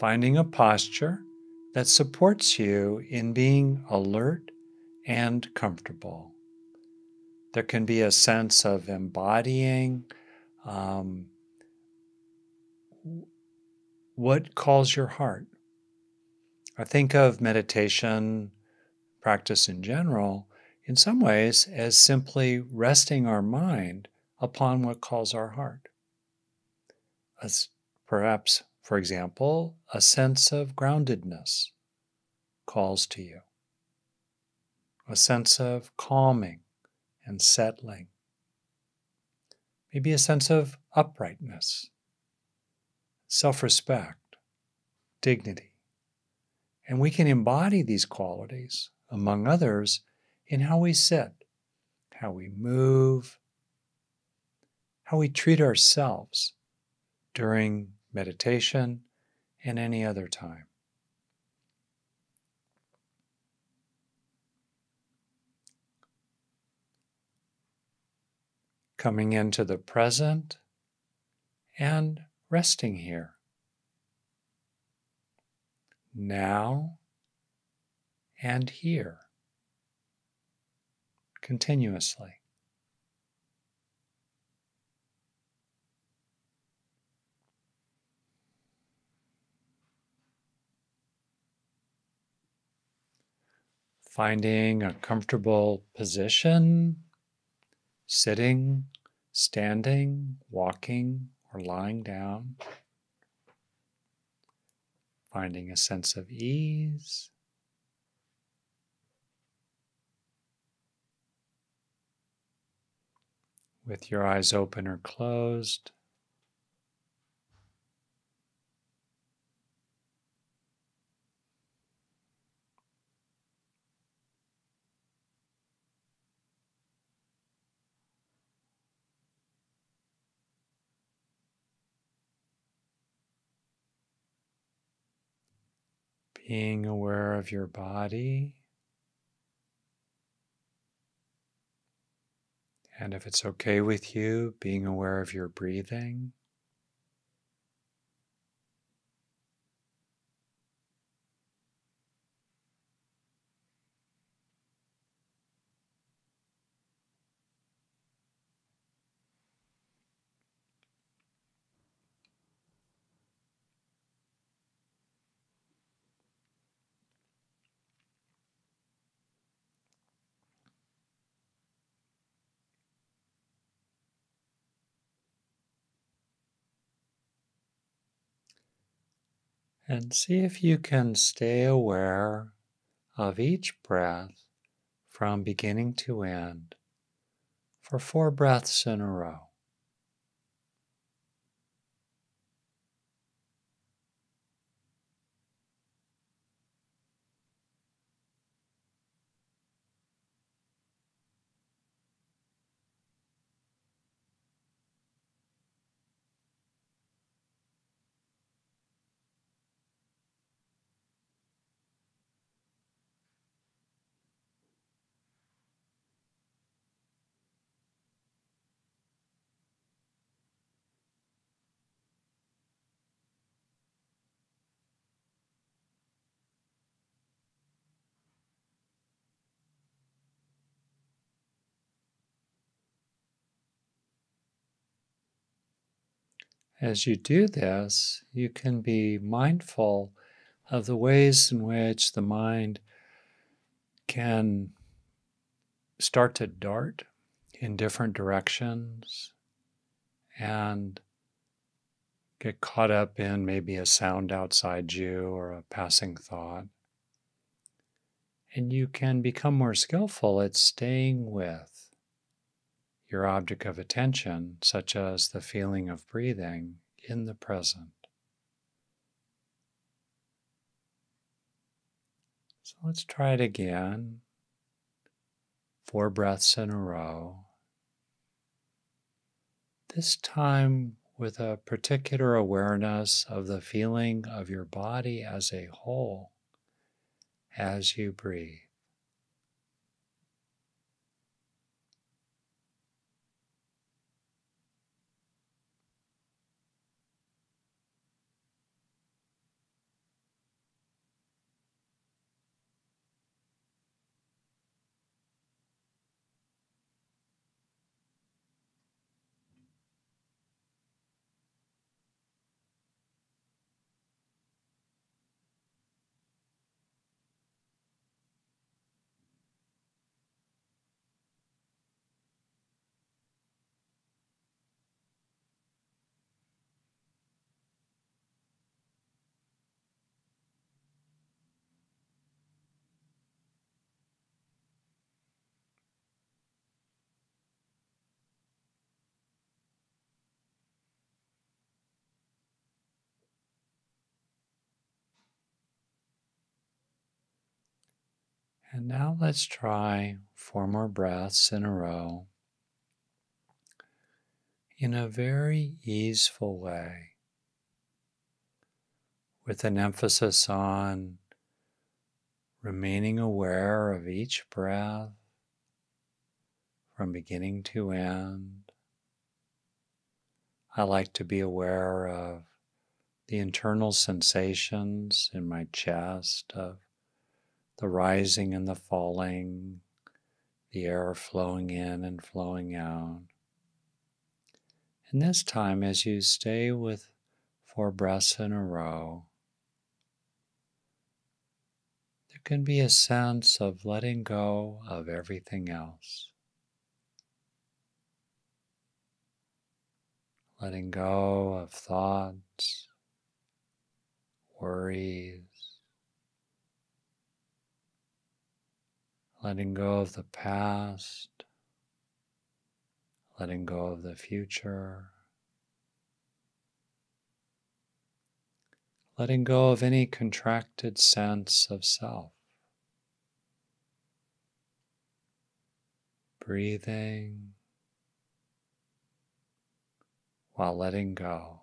finding a posture that supports you in being alert and comfortable. There can be a sense of embodying what calls your heart. I think of meditation practice in general, in some ways, as simply resting our mind upon what calls our heart. As perhaps, for example, a sense of groundedness calls to you, a sense of calming and settling, maybe a sense of uprightness, self-respect, dignity. And we can embody these qualities, among others, in how we sit, how we move, how we treat ourselves during meditation and any other time. Coming into the present and resting here. Now and here. Continuously. Finding a comfortable position, sitting, standing, walking, or lying down. Finding a sense of ease. With your eyes open or closed. Being aware of your body. And if it's okay with you, being aware of your breathing. And see if you can stay aware of each breath from beginning to end for 4 breaths in a row. As you do this, you can be mindful of the ways in which the mind can start to dart in different directions and get caught up in maybe a sound outside you or a passing thought. And you can become more skillful at staying with your object of attention, such as the feeling of breathing, in the present. So let's try it again. 4 breaths in a row. This time with a particular awareness of the feeling of your body as a whole as you breathe. And now let's try 4 more breaths in a row in a very easeful way, with an emphasis on remaining aware of each breath from beginning to end. I like to be aware of the internal sensations in my chest, of the rising and the falling, the air flowing in and flowing out. And this time, as you stay with 4 breaths in a row, there can be a sense of letting go of everything else. Letting go of thoughts, worries, letting go of the past, letting go of the future, letting go of any contracted sense of self. Breathing while letting go.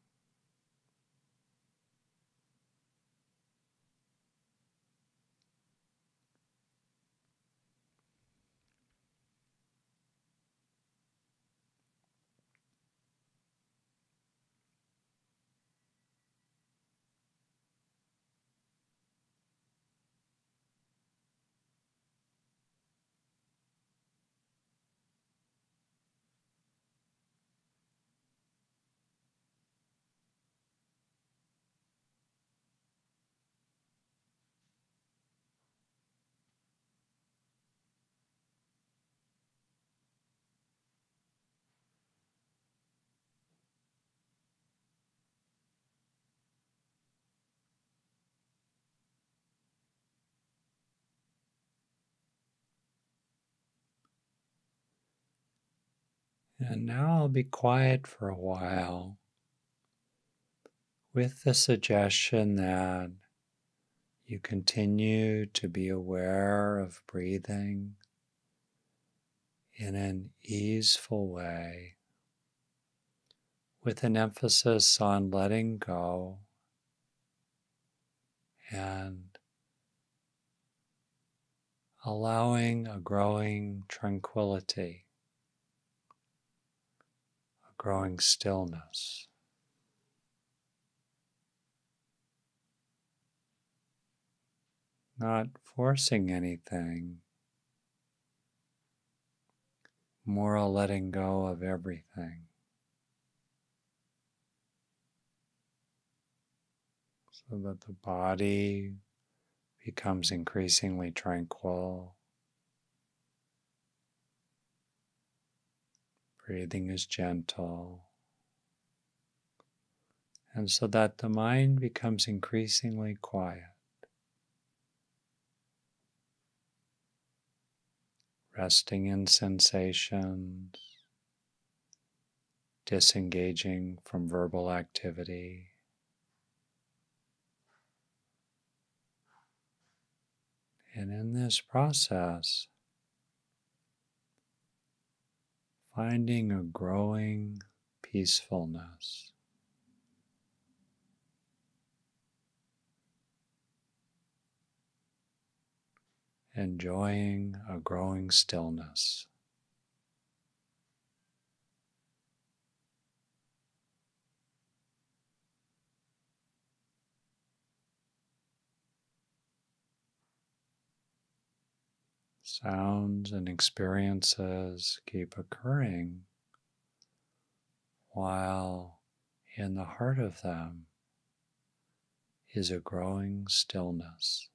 And now I'll be quiet for a while with the suggestion that you continue to be aware of breathing in an easeful way, with an emphasis on letting go and allowing a growing tranquility, a growing stillness. Not forcing anything, more a letting go of everything. So that the body becomes increasingly tranquil. Breathing is gentle. And so that the mind becomes increasingly quiet. Resting in sensations, disengaging from verbal activity. And in this process, finding a growing peacefulness. Enjoying a growing stillness. Sounds and experiences keep occurring while in the heart of them is a growing stillness.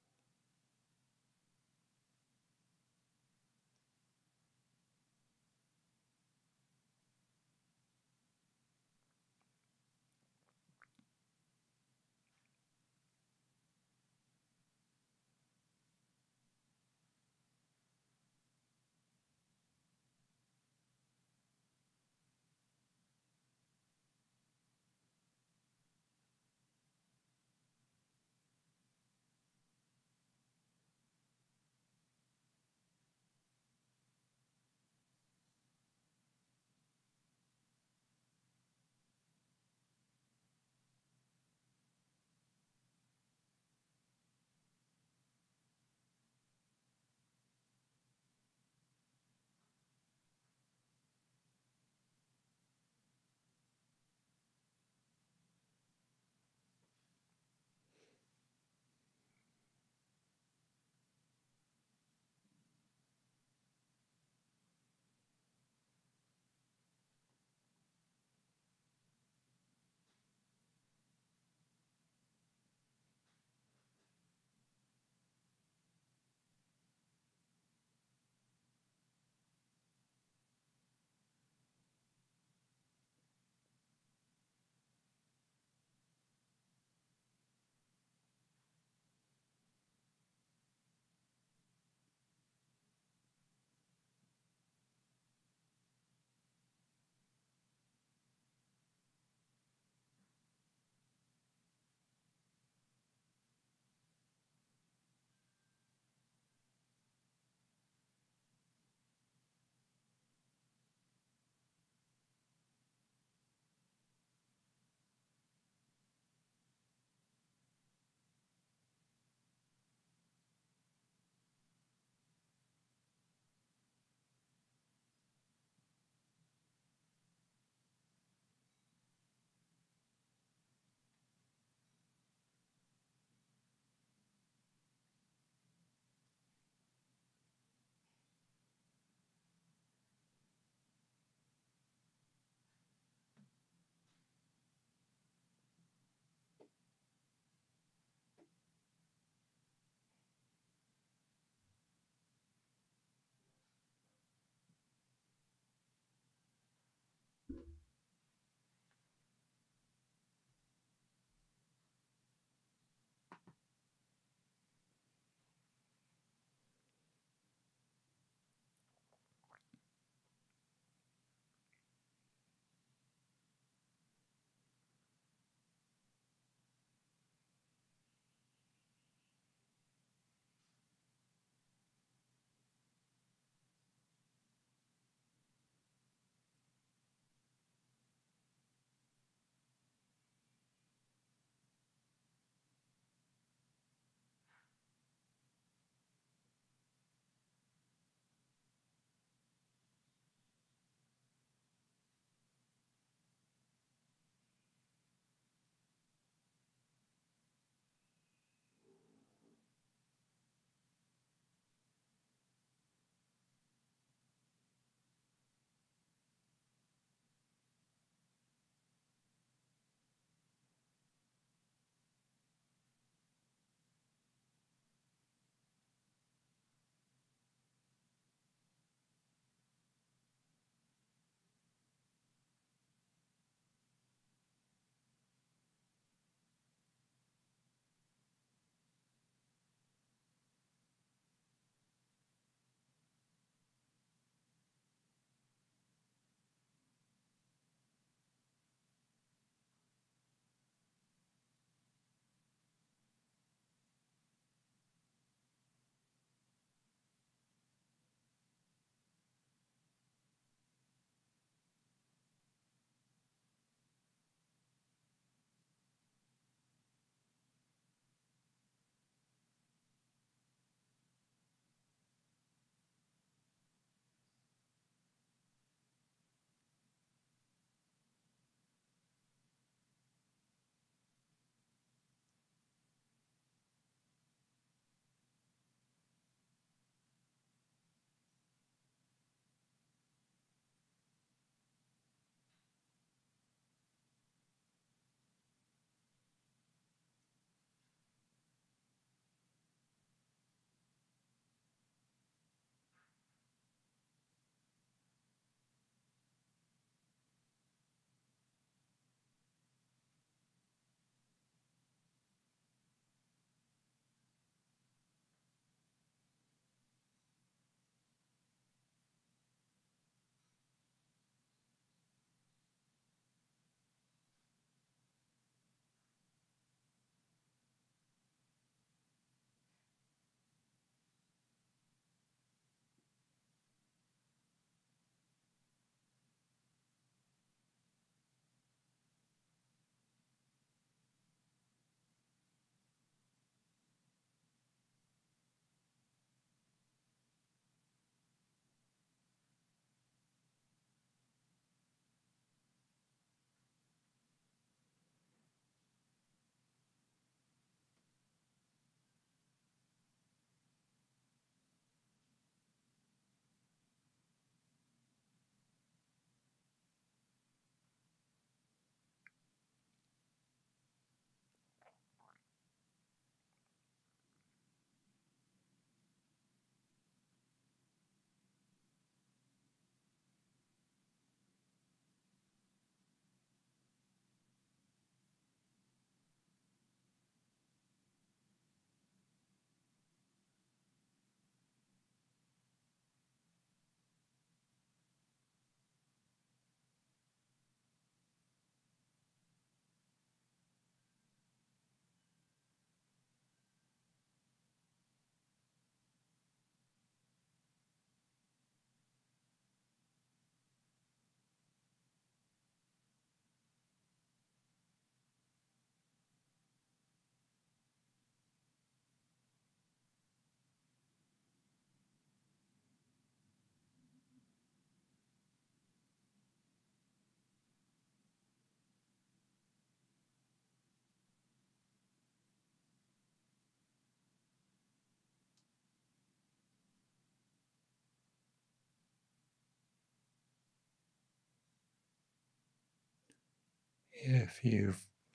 If you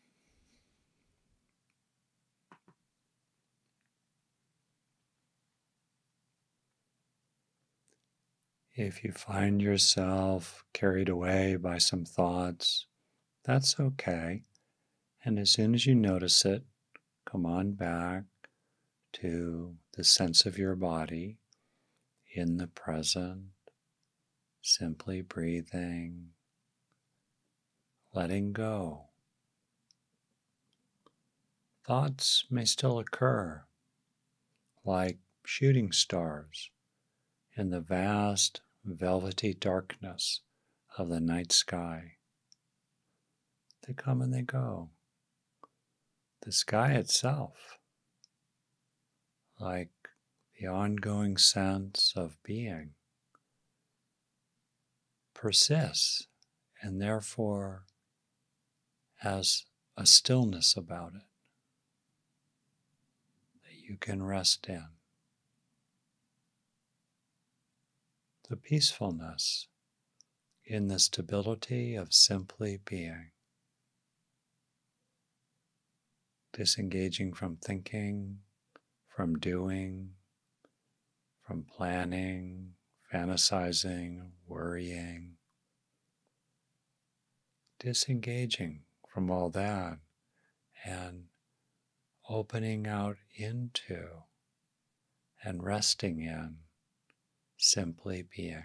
find yourself carried away by some thoughts, that's okay. And as soon as you notice it, come on back to the sense of your body in the present, simply breathing, letting go. Thoughts may still occur, like shooting stars in the vast, velvety darkness of the night sky. They come and they go. The sky itself, like the ongoing sense of being, persists and therefore has a stillness about it that you can rest in. The peacefulness in the stability of simply being, disengaging from thinking, from doing, from planning, fantasizing, worrying, disengaging from all that and opening out into and resting in simply being.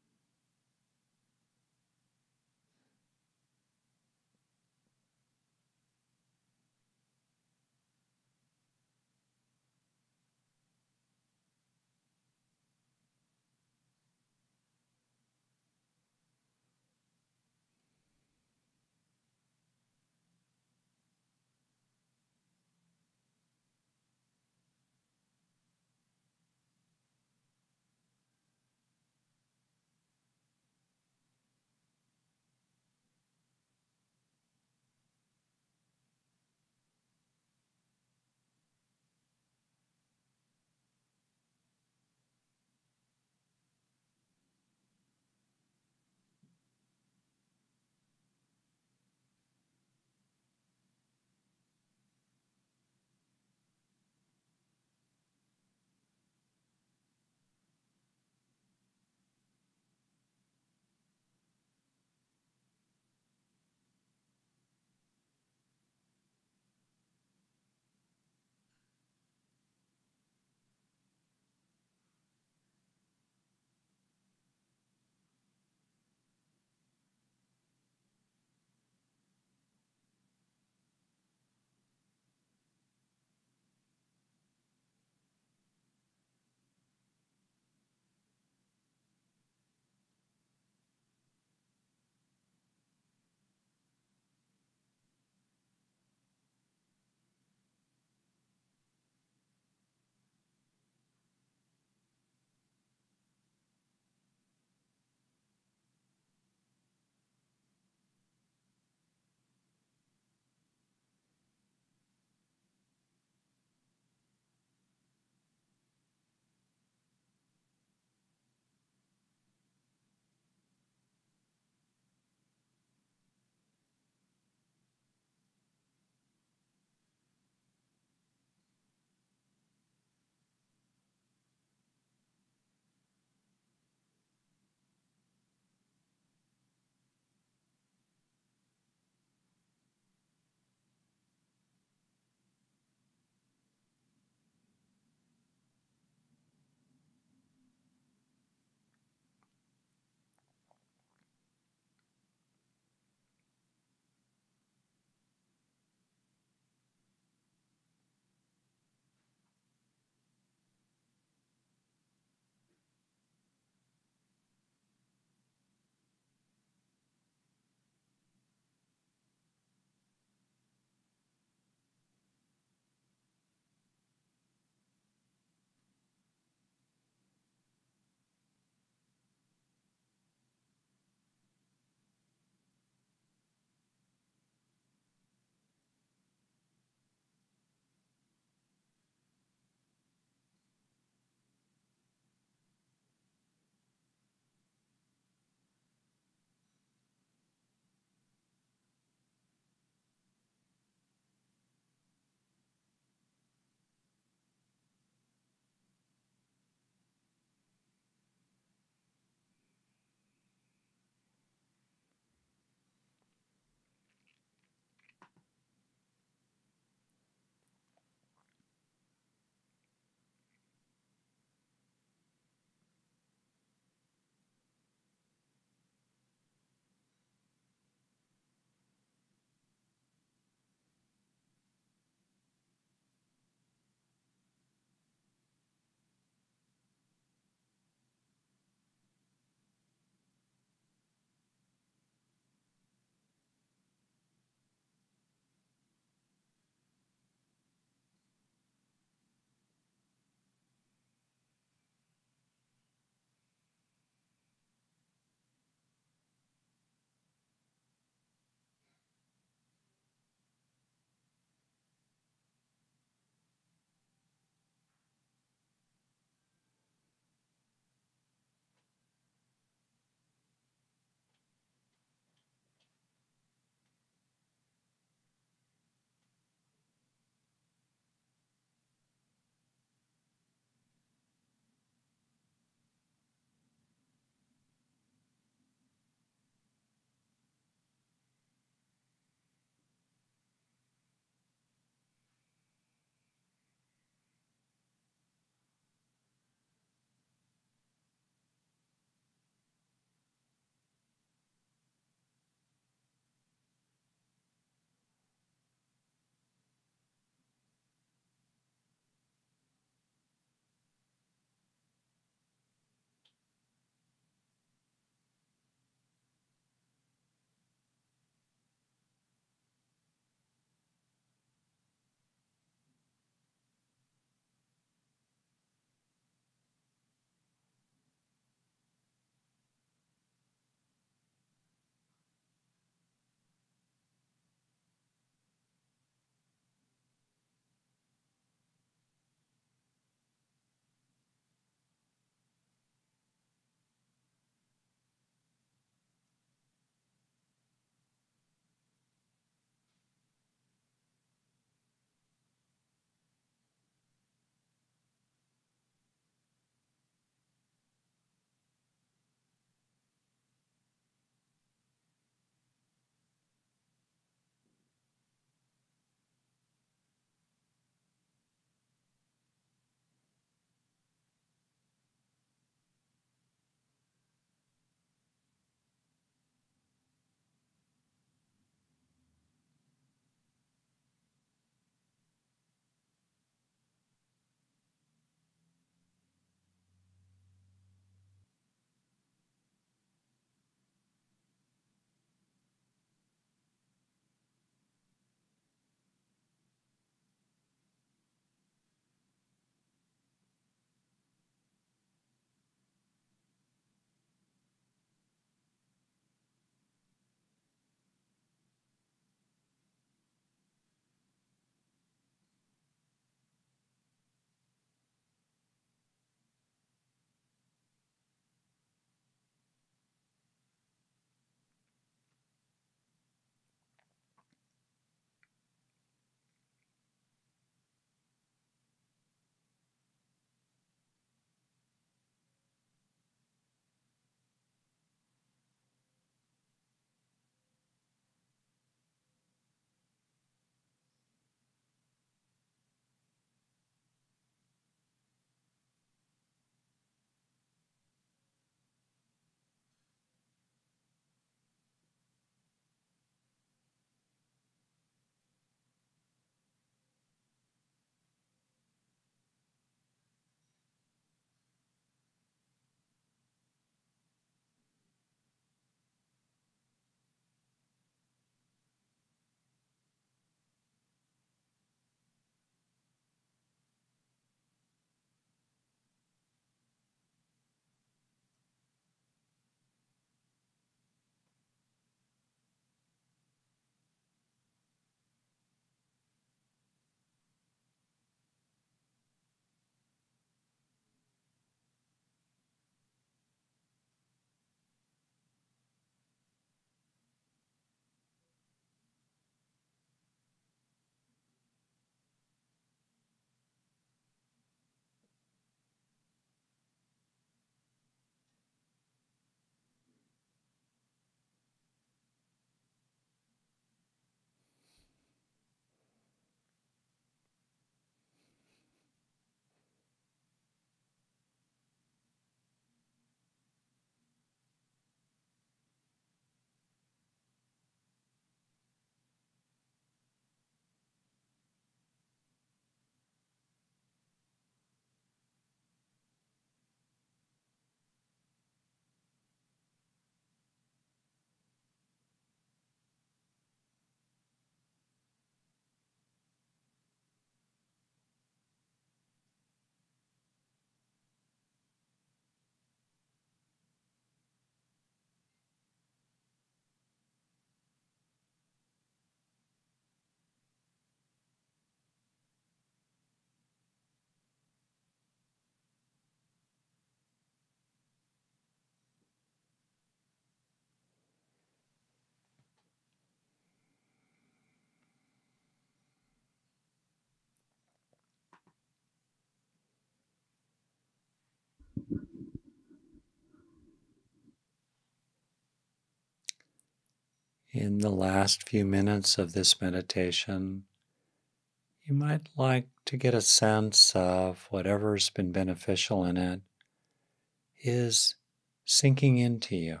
In the last few minutes of this meditation, you might like to get a sense of whatever's been beneficial in it is sinking into you,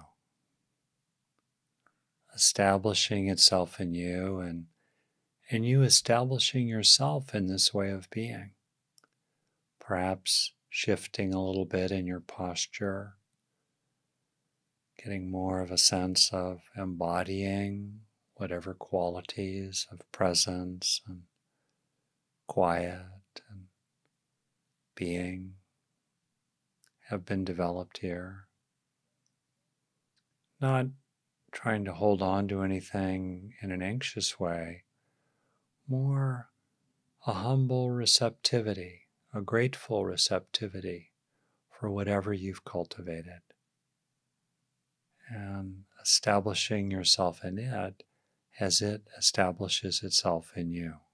establishing itself in you, and you establishing yourself in this way of being. Perhaps shifting a little bit in your posture, getting more of a sense of embodying whatever qualities of presence and quiet and being have been developed here. Not trying to hold on to anything in an anxious way, more a humble receptivity, a grateful receptivity for whatever you've cultivated, and establishing yourself in it as it establishes itself in you.